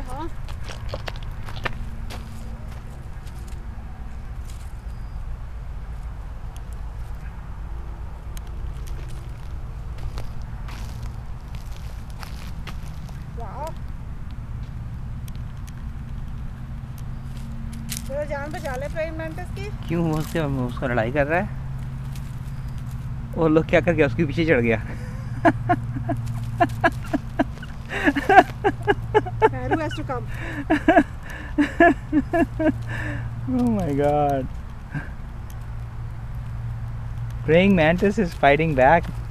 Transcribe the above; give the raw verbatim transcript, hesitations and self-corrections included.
हाँ तेरा जान बचा ले प्रेग्नेंट मेंटिस की। क्यों वो उससे उसका लड़ाई कर रहा है? वो लोग क्या कर गया, उसके पीछे चढ़ गया। Who has to come? Oh my god. Praying mantis is fighting back.